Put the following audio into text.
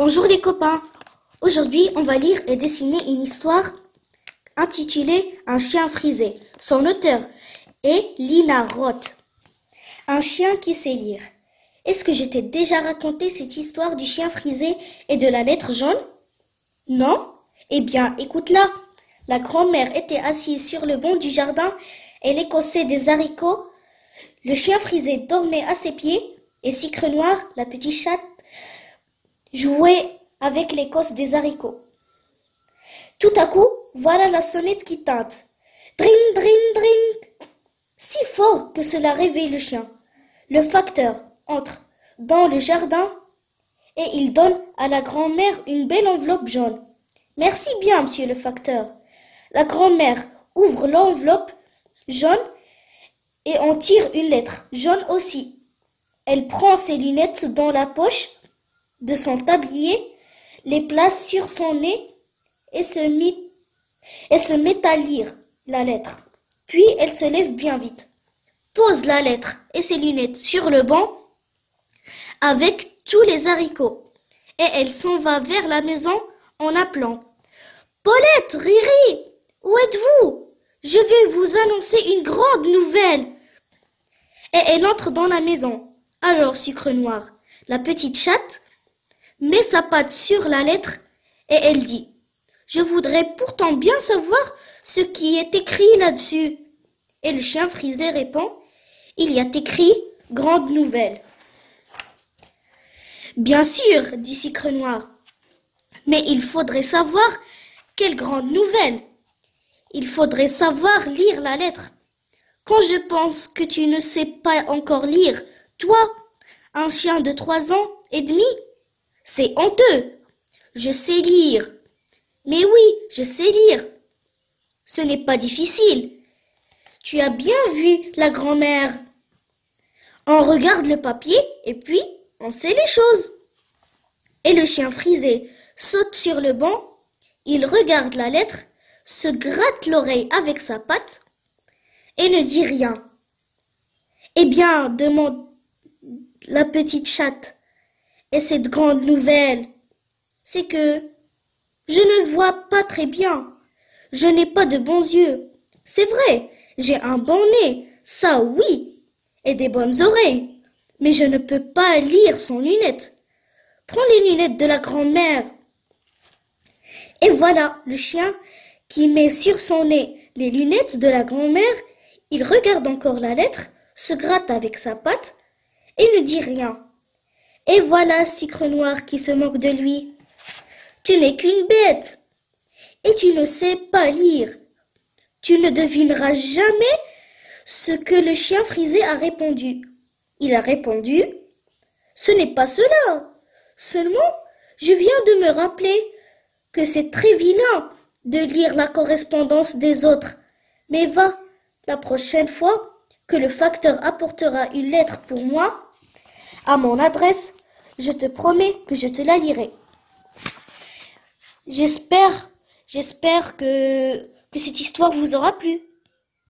Bonjour les copains. Aujourd'hui, on va lire et dessiner une histoire intitulée Un chien frisé. Son auteur est Lina Roth. Un chien qui sait lire. Est-ce que je t'ai déjà raconté cette histoire du chien frisé et de la lettre jaune? Non? Eh bien, écoute-la. La grand-mère était assise sur le banc du jardin et écossait des haricots. Le chien frisé dormait à ses pieds et Sucre Noir, la petite chatte, jouait avec l'écosse des haricots. Tout à coup, voilà la sonnette qui tinte. Dring, dring, dring. Si fort que cela réveille le chien. Le facteur entre dans le jardin et il donne à la grand-mère une belle enveloppe jaune. Merci bien, monsieur le facteur. La grand-mère ouvre l'enveloppe jaune et en tire une lettre jaune aussi. Elle prend ses lunettes dans la poche de son tablier, les place sur son nez et se met à lire la lettre. Puis elle se lève bien vite, pose la lettre et ses lunettes sur le banc avec tous les haricots et elle s'en va vers la maison en appelant. Paulette, Riri, où êtes-vous? Je vais vous annoncer une grande nouvelle. Et elle entre dans la maison. Alors Sucre Noir, la petite chatte, met sa patte sur la lettre et elle dit « Je voudrais pourtant bien savoir ce qui est écrit là-dessus. » Et le chien frisé répond « Il y a écrit « Grande nouvelle ». « Bien sûr, dit Sucre Noir, mais il faudrait savoir quelle grande nouvelle. Il faudrait savoir lire la lettre. Quand je pense que tu ne sais pas encore lire, toi, un chien de 3 ans et demi, c'est honteux. Je sais lire. Mais oui, je sais lire. Ce n'est pas difficile. Tu as bien vu la grand-mère. On regarde le papier et puis on sait les choses. Et le chien frisé saute sur le banc, il regarde la lettre, se gratte l'oreille avec sa patte et ne dit rien. Eh bien, demande la petite chatte, et cette grande nouvelle, c'est que je ne vois pas très bien. Je n'ai pas de bons yeux. C'est vrai, j'ai un bon nez, ça oui, et des bonnes oreilles. Mais je ne peux pas lire sans lunettes. Prends les lunettes de la grand-mère. Et voilà le chien qui met sur son nez les lunettes de la grand-mère. Il regarde encore la lettre, se gratte avec sa patte et ne dit rien. Et voilà Sucre Noir qui se moque de lui. Tu n'es qu'une bête et tu ne sais pas lire. Tu ne devineras jamais ce que le chien frisé a répondu. Il a répondu « Ce n'est pas cela. Seulement, je viens de me rappeler que c'est très vilain de lire la correspondance des autres. Mais va, la prochaine fois que le facteur apportera une lettre pour moi, à mon adresse, je te promets que je te la lirai. » J'espère que cette histoire vous aura plu.